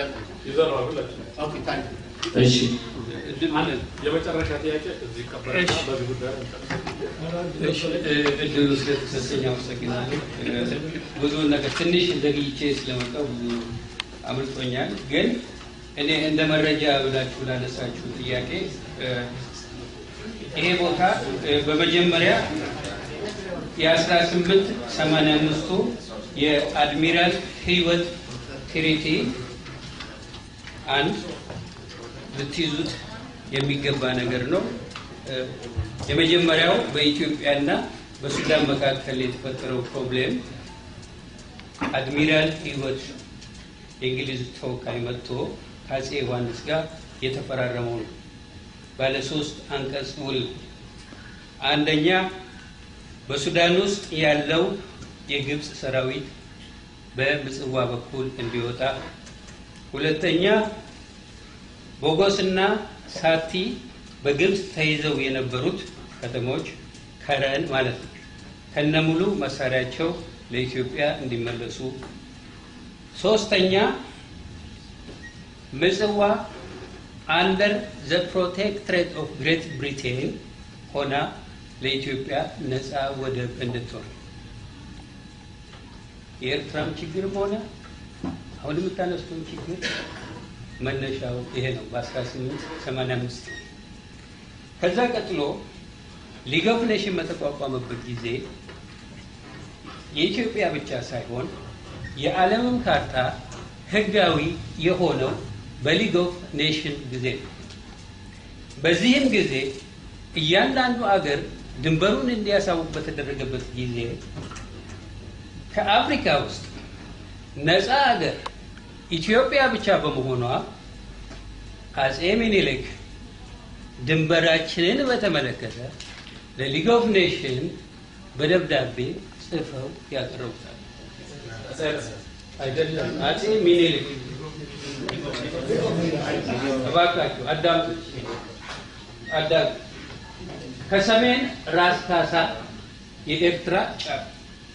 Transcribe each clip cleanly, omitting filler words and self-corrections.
يزرع ولا اوكي ثانك እሺ የመጨረሻ ጥያቄ እዚህ ቀበረና በዚህ ጉዳይ እሺ እድሉ ስለተሰጠኝ አመሰግናለሁ። ብዙ ነገር ትንሽ ዘግይቼ ስለመጣሁ ብዙ አምልጦኛል። ግን እኔ እንደ መረጃ ብላችሁ ላነሳችሁ ጥያቄ ይሄ ቦታ በመጀመሪያ የ1885ቱ የአድሚራል ህይወት ትሪቲ አንድ ልትይዙት የሚገባ ነገር ነው። የመጀመሪያው በኢትዮጵያና በሱዳን መካከል የተፈጠረው ፕሮብሌም አድሚራል ህይወት የእንግሊዝ ተወካይ መጥቶ ከአፄ ዮሐንስ ጋር የተፈራረመው ነው። ባለ 3 አንቀጽ ውል አንደኛ በሱዳን ውስጥ ያለው የግብጽ ሰራዊት በምጽዋ በኩል እንዲወጣ፣ ሁለተኛ ቦጎስና ሳቲ በግብጽ ተይዘው የነበሩት ከተሞች ከረን ማለት ነው ከነሙሉ መሳሪያቸው ለኢትዮጵያ እንዲመለሱ፣ ሶስተኛ ምጽዋ under the protectorate of Great Britain ሆና ለኢትዮጵያ ነፃ ወደብ እንድትሆን። የኤርትራም ችግርም ሆነ አሁን የምታነሱት ችግር መነሻው ይሄ ነው በ1885። ከዛ ቀጥሎ ሊግ ኦፍ ኔሽን በተቋቋመበት ጊዜ የኢትዮጵያ ብቻ ሳይሆን የዓለምም ካርታ ህጋዊ የሆነው በሊግ ኦፍ ኔሽን ጊዜ ነው። በዚህም ጊዜ እያንዳንዱ አገር ድንበሩን እንዲያሳውቅ በተደረገበት ጊዜ ከአፍሪካ ውስጥ ነፃ አገር ኢትዮጵያ ብቻ በመሆኗ አፄ ሚኒሊክ ድንበራችንን በተመለከተ ለሊግ ኦፍ ኔሽን በደብዳቤ ጽፈው ያቀርቡታል። አይደለም አፄ ሚኒሊክ እባካችሁ አዳምጡ። ከሰሜን ራስ ካሳ የኤርትራ ጫፍ፣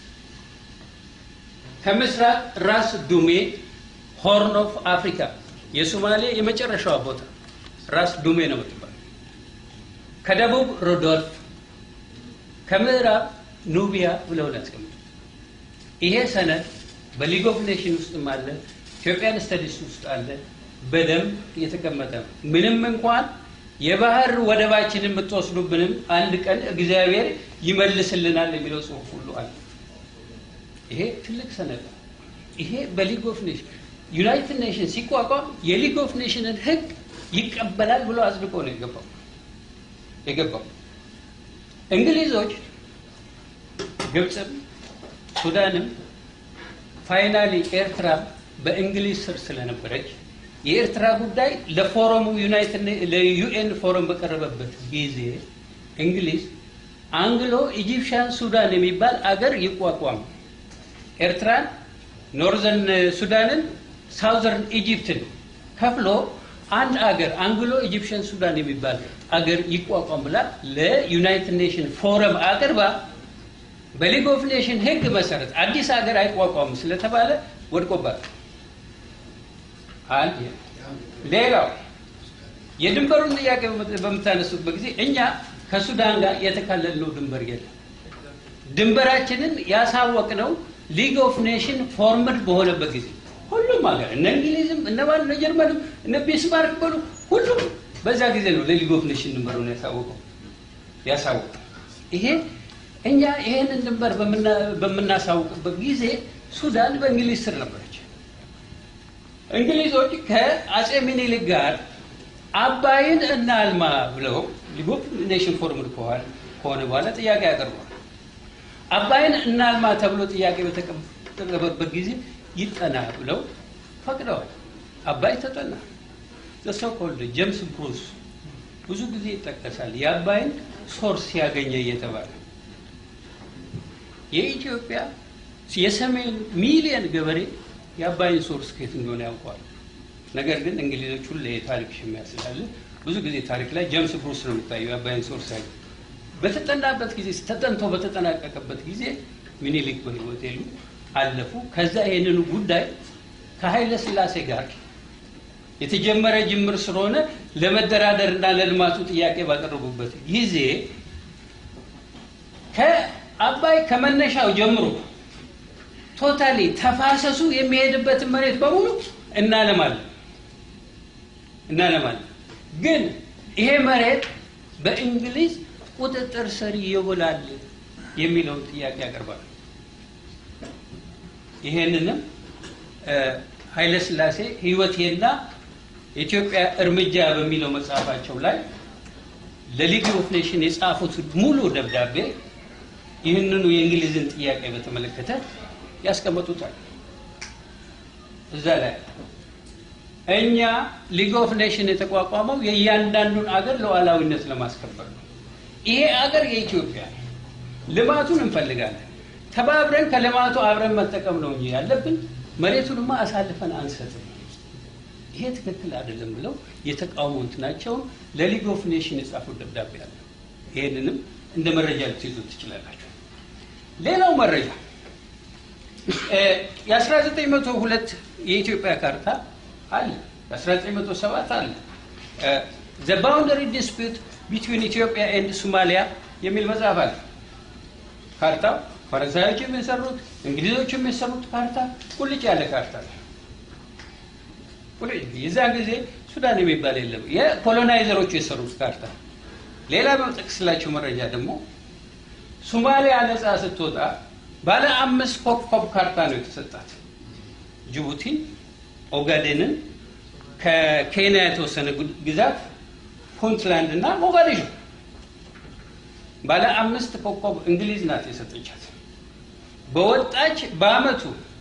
ከምስራቅ ራስ ዱሜ ሆርን ኦፍ አፍሪካ የሶማሌ የመጨረሻው ቦታ ራስ ዱሜ ነው የምትባለው፣ ከደቡብ ሮዶልፍ፣ ከምዕራብ ኑቢያ ብለው ያስቀምጡ። ይሄ ሰነድ በሊግ ኦፍ ኔሽን ውስጥም አለ፣ ኢትዮጵያን ስተዲስ ውስጥ አለ፣ በደንብ የተቀመጠ ነው። ምንም እንኳን የባህር ወደባችንን ብትወስዱብንም አንድ ቀን እግዚአብሔር ይመልስልናል የሚለው ጽሑፍ ሁሉ አለ። ይሄ ትልቅ ሰነድ ነው። ይሄ በሊግ ኦፍ ኔሽን ዩናይትድ ኔሽን ሲቋቋም የሊግ ኦፍ ኔሽንን ህግ ይቀበላል ብሎ አጽድቆ ነው የገባው። እንግሊዞች ግብጽም ሱዳንም ፋይናሊ ኤርትራ በእንግሊዝ ስር ስለነበረች የኤርትራ ጉዳይ ለፎረሙ ለዩኤን ፎረም በቀረበበት ጊዜ እንግሊዝ አንግሎ ኢጂፕሽያን ሱዳን የሚባል አገር ይቋቋም፣ ኤርትራን ኖርዘርን ሱዳንን ሳውዘርን ኢጂፕትን ከፍሎ አንድ አገር አንግሎ ኢጂፕሽያን ሱዳን የሚባል አገር ይቋቋም ብላ ለዩናይትድ ኔሽን ፎረም አቅርባ በሊግ ኦፍ ኔሽን ህግ መሰረት አዲስ አገር አይቋቋም ስለተባለ ወድቆባት። አንድ ሌላው የድንበሩን ጥያቄ በመታነሱበት ጊዜ እኛ ከሱዳን ጋር የተካለልነው ድንበር የለም። ድንበራችንን ያሳወቅነው ሊግ ኦፍ ኔሽን ፎርምድ በሆነበት ጊዜ ሁሉም ሀገር እነ እንግሊዝም እነ ጀርመንም እነ ቢስማርክ በሉ ሁሉም በዛ ጊዜ ነው ለሊግ ኦፍ ኔሽን ድንበሩን ያሳወቀው። ይሄ እኛ ይሄንን ድንበር በመናሳውቅበት ጊዜ ሱዳን በእንግሊዝ ስር ነበረች። እንግሊዞች ከአፄ ሚኒሊክ ጋር አባይን እናልማ ብለው ሊግ ኦፍ ኔሽን ፎርምድ ከሆነ በኋላ ጥያቄ ያቀርባሉ። አባይን እናልማ ተብሎ ጥያቄ በተቀረበበት ጊዜ ይጠና ብለው ፈቅደዋል። አባይ ተጠና። ለሶኮልድ ጄምስ ብሩስ ብዙ ጊዜ ይጠቀሳል የአባይን ሶርስ ያገኘ እየተባለ። የኢትዮጵያ የሰሜን ሚሊየን ገበሬ የአባይን ሶርስ ከየት እንደሆነ ያውቃል። ነገር ግን እንግሊዞች ሁሉ የታሪክ ሽሚያ ስላለ ብዙ ጊዜ ታሪክ ላይ ጄምስ ብሩስ ነው የሚታየው የአባይን ሶርስ ያገኘ። በተጠናበት ጊዜ ተጠንቶ በተጠናቀቀበት ጊዜ ሚኒሊክ በህይወት የሉ አለፉ። ከዛ ይሄንን ጉዳይ ከኃይለ ሥላሴ ጋር የተጀመረ ጅምር ስለሆነ ለመደራደርና ለልማቱ ጥያቄ ባቀረቡበት ጊዜ ከአባይ ከመነሻው ጀምሮ ቶታሊ ተፋሰሱ የሚሄድበት መሬት በሙሉ እናለማለን ግን ይሄ መሬት በእንግሊዝ ቁጥጥር ስር ይውላል የሚለው ጥያቄ ያቀርባል ይሄንንም ኃይለ ሥላሴ ህይወቴና ኢትዮጵያ እርምጃ በሚለው መጽሐፋቸው ላይ ለሊግ ኦፍ ኔሽን የጻፉት ሙሉ ደብዳቤ ይህንኑ የእንግሊዝን ጥያቄ በተመለከተ ያስቀምጡታል እዛ ላይ እኛ ሊግ ኦፍ ኔሽን የተቋቋመው የእያንዳንዱን አገር ሉዓላዊነት ለማስከበር ነው ይሄ አገር የኢትዮጵያ ልማቱን እንፈልጋለን ተባብረን ከልማቱ አብረን መጠቀም ነው እንጂ ያለብን መሬቱንማ አሳልፈን አንሰጥም ይሄ ትክክል አይደለም ብለው የተቃውሞት ናቸው ለሊግ ኦፍ ኔሽን የጻፉት ደብዳቤ አለ ይሄንንም እንደ መረጃ ልትይዙት ትችላላችሁ ሌላው መረጃ የ1902 የኢትዮጵያ ካርታ አለ 1907 አለ the boundary dispute between Ethiopia and Somalia የሚል መጽሐፍ አለ ካርታው ፈረንሳዮች የሚሰሩት እንግሊዞች የሚሰሩት ካርታ ሁልጭ ያለ ካርታ ነው የዛ ጊዜ ሱዳን የሚባል የለም የኮሎናይዘሮች የሰሩት ካርታ ሌላ በጥቅስላቸው መረጃ ደግሞ ሶማሊያ ነፃ ስትወጣ ባለ 5 ኮከብ ካርታ ነው የተሰጣት ጅቡቲ ኦጋዴንን ከኬንያ የተወሰነ ግዛት ፑንትላንድ እና ሞጋዲሾ ባለ 5 ኮከብ እንግሊዝ ናት የሰጠቻት በወጣች በአመቱ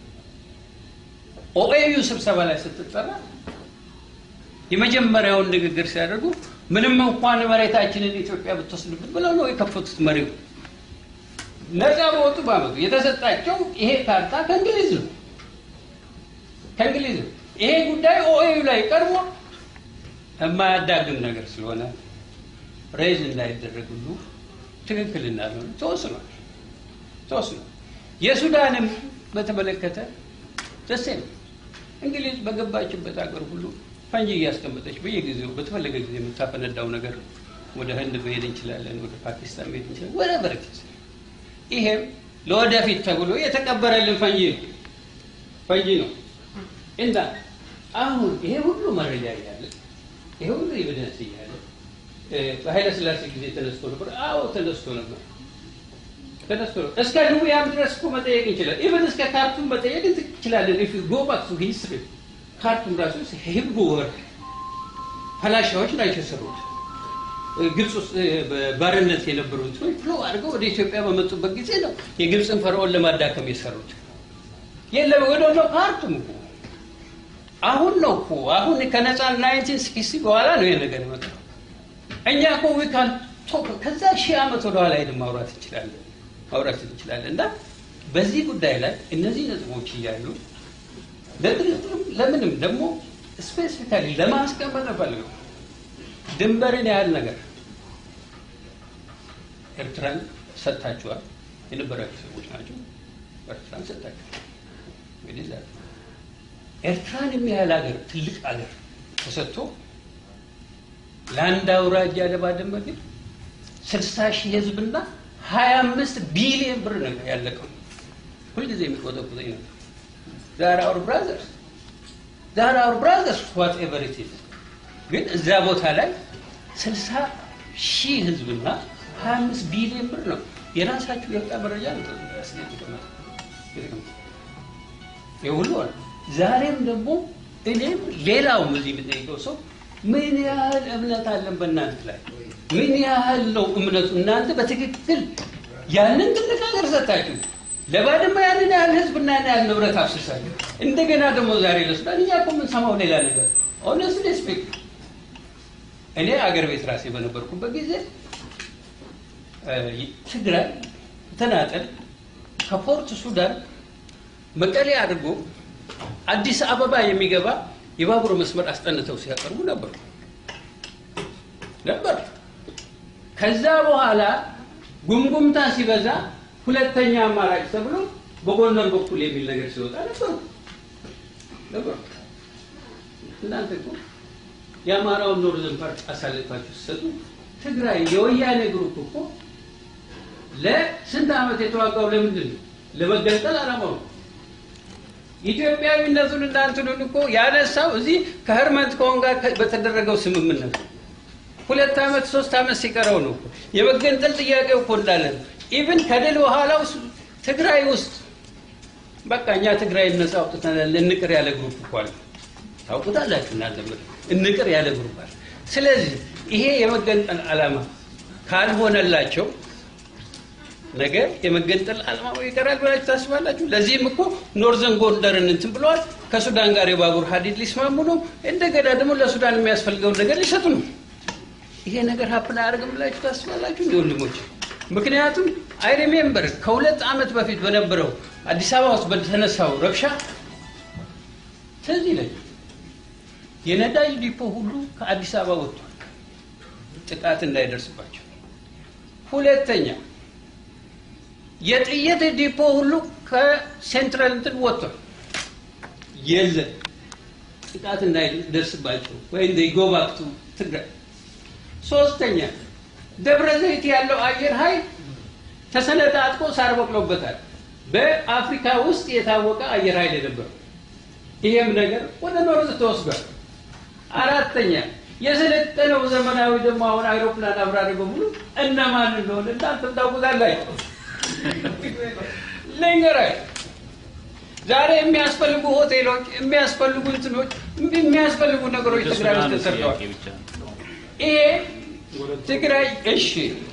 ኦኤዩ ስብሰባ ላይ ስትጠራ የመጀመሪያውን ንግግር ሲያደርጉ ምንም እንኳን መሬታችንን ኢትዮጵያ ብትወስድብን ብለው ነው የከፈቱት መሪው ነፃ ወጡ በአመቱ የተሰጣቸው ይሄ ካርታ ከእንግሊዝ ነው ይሄ ጉዳይ ኦኤዩ ላይ ቀርቦ የማያዳግም ነገር ስለሆነ ሬዝ እንዳይደረግ ሁሉ ትክክል እንዳልሆነ ተወስኗል የሱዳንም በተመለከተ ተሰም እንግሊዝ በገባችበት አገር ሁሉ ፈንጂ ያስቀመጠች በየጊዜው በተፈለገ ጊዜ የምታፈነዳው ነገር ወደ ህንድ መሄድ እንችላለን ወደ ፓኪስታን መሄድ እንችላለን ወደ በረከት ይሄም ለወደፊት ተብሎ የተቀበረልን ፈንጂ ነው እንዳ አሁን ይሄ ሁሉ መረጃ ያለ ይሄ ሁሉ ኤቪደንስ ያለ በኃይለ ሥላሴ ጊዜ ተነስቶ ነበር ተነስቶ ነበር እስከ ሉዊያም ድረስ እኮ መጠየቅ ይችላል ኢቭን እስከ ካርቱም መጠየቅ ይችላል if you go back to history ካርቱም ራሱ ሂብሩ ወርድ ፈላሻዎች ናቸው የሰሩት ግብጽ ውስጥ ባርነት የነበሩት ፍሎ አድርገው ወደ ኢትዮጵያ በመጡበት ጊዜ ነው የግብጽን ፈርዖን ለማዳከም የሰሩት የለም ወደው ካርቱም አሁን ነው እኮ አሁን ከነፃ 1960 በኋላ ነው የነገር የመጣው እኛ እኮ we can talk ከዛ ሺህ ዓመት ወደ ኋላ ሄደን ማውራት እንችላለን እና በዚህ ጉዳይ ላይ እነዚህ ነጥቦች ይያሉ ለምንም ደግሞ ስፔሲፊካሊ ለማስቀመጥ ፈልገው ድንበርን ያህል ነገር ኤርትራን ሰጣቸዋል የነበራቸው ሰዎች ናቸው ኤርትራን ሰጣቸው እንግዲህ ኤርትራን የሚያህል ሀገር ትልቅ ሀገር ተሰጥቶ ለአንድ አውራጃ ለባድመ ግን 60,000 ህዝብና 25 ቢሊዮን ብር ነው ያለቀው ሁልጊዜ የሚቆጠቁጠኝ ነው they are our brothers whatever it is ግን እዛ ቦታ ላይ 60,000 ህዝብና 25 ቢሊዮን ብር ነው የራሳችሁ የወጣ መረጃ ነው ያስቀምጣል ይሁሉ ዛሬም ደግሞ እኔም ሌላው እዚህ ብትጠይቀው ሰው ምን ያህል እምነት አለን በእናንተ ላይ ምን ያህል ነው እምነቱ እናንተ በትክክል ያንን ትልቅ ሀገር ሰጣችሁ ለባድመ ያንን ያህል ህዝብና ያንን ንብረት አፍስሳችሁ እንደገና ደግሞ ዛሬ ለሱዳን እያቆም ምን ሰማው ሌላ ነገር honestly speaking እኔ አገር ቤት ራሴ በነበርኩበት ጊዜ ትግራይ ተናጠል ከፖርት ሱዳን መቀሌ አድርጎ አዲስ አበባ የሚገባ የባቡር መስመር አስጠንተው ሲያቀርቡ ነበር ከዛ በኋላ ጉምጉምታ ሲበዛ ሁለተኛ አማራጭ ተብሎ በጎንደር በኩል የሚል ነገር ሲወጣ ነበር እናንተ እኮ የአማራውን ኖርዘርን ፓርት አሳልፋችሁ ሰጡ ትግራይ የወያኔ ግሩፕ እኮ ለስንት ዓመት የተዋጋው ለምንድን ነው ለመገንጠል አላማው ኢትዮጵያዊነቱን እናንተን እኮ ያነሳው እዚህ ከህርመንት ኮንጋ በተደረገው ስምምነት 2 ዓመት 3 ዓመት ሲቀረው ነው የመገንጠል ጥያቄው እኮ እንዳለ ኢቭን ከደል በኋላው ትግራይ ውስጥ በቃ እኛ ትግራይ ነፃ አውጥተናል እንቅር ያለ ግሩፕ እኮ አለ ታውቁታላችሁ እናንተ እንቅር ያለ ግሩፕ አለ ስለዚህ ይሄ የመገንጠል ዓላማ ካልሆነላቸው ነገ የመገንጠል ዓላማው ይቀራል ብላችሁ ታስባላችሁ ለዚህም እኮ ኖርዘርን ጎንደርን እንትን ብለዋል ከሱዳን ጋር የባቡር ሀዲድ ሊስማሙ ነው እንደገና ደግሞ ለሱዳን የሚያስፈልገው ነገር ሊሰጡ ነው ይሄ ነገር ሀፕን አያደርግም ብላችሁ ታስባላችሁ ወንድሞች ምክንያቱም አይ ሪሜምበር ከ2 ዓመት በፊት በነበረው አዲስ አበባ ውስጥ በተነሳው ረብሻ ትዝ ይለኝ የነዳጅ ዲፖ ሁሉ ከአዲስ አበባ ወጥቷል ጥቃት እንዳይደርስባቸው ሁለተኛ የጥይት ዲፖ ሁሉ ከሴንትራል እንትን ወጥቷል የለ ጥቃት እንዳይደርስባቸው ወይ እንደይጎባክቱ ትግራይ ሶስተኛ ደብረ ዘይት ያለው አየር ኃይል ተሰነጣጥቆ ሳር በቅሎበታል በአፍሪካ ውስጥ የታወቀ አየር ኃይል ነበር ይሄም ነገር ወደ ኖርዝ ተወስዷል አራተኛ የሰለጠነው ዘመናዊ ደግሞ አሁን አይሮፕላን አብራሪ በሙሉ እነማን እንደሆነ እናንተ ታውቁታላችሁ ለንገራይ ዛሬ የሚያስፈልጉ ሆቴሎች የሚያስፈልጉ እንትኖች የሚያስፈልጉ ነገሮች ትግራይ ውስጥ ተሰርተዋል ይሄ ትግራይ እሺ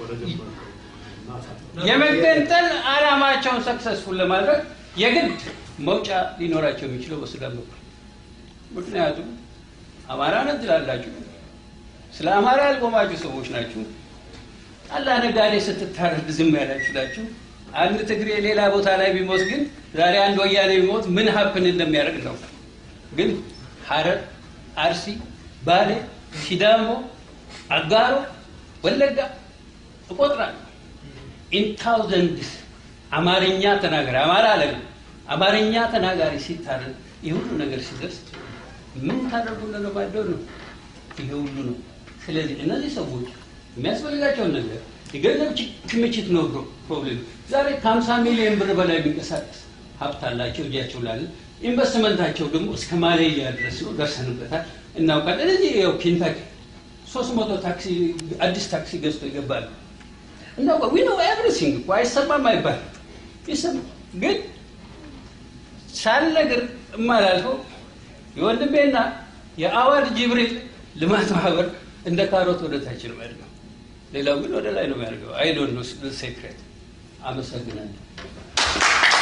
የመገንጠል ዓላማቸውን ሰክሰስፉል ለማድረግ የግድ መውጫ ሊኖራቸው የሚችለው በሱዳን በኩል ምክንያቱም አማራ ነን ትላላችሁ ስለ አማራ ያልቆማችሁ ሰዎች ናችሁ አላህ ነጋዴ ስትታረድ ዝም ያላችሁላችሁ አንድ ትግሬ ሌላ ቦታ ላይ ቢሞት ግን ዛሬ አንድ ወያኔ ቢሞት ምን ሀፕን እንደሚያደርግ ነው ግን ሐረር አርሲ ባሌ ሲዳሞ አጋሮ ወለጋ ተቆጥራል in thousands አማርኛ ተናጋሪ አማራ አለ አማርኛ ተናጋሪ ሲታረድ ይሁሉ ነገር ሲደርስ ምን ታደርጉና ነው ባደሩ ይሁሉ ነው ስለዚህ እነዚህ ሰዎች የሚያስፈልጋቸው ነገር የገንዘብ ክምችት ነው ፕሮብሌም ዛሬ 50 ሚሊዮን ብር በላይ ቢንቀሳቀስ ሀብታላቸው እጃቸው ላይ ኢንቨስትመንታቸው ደግሞ እስከ ማሌዥያ ድረስ ነው ደርሰንበታል እናውቃለን እዚህ ያው ኬንታኪ 300 ታክሲ አዲስ ታክሲ ገዝቶ ይገባል እና we know everything why ሰማም አይባል ይሰማ ግን ሳልነግር እማላልፈው የወንድሜና የአዋድ ጅብሪል ልማት ማህበር እንደ ካሮት ወደ ታች ነው ያደርገው ሌላው ግን ወደ ላይ ነው ያደርገው I don't know the secret አመሰግናለሁ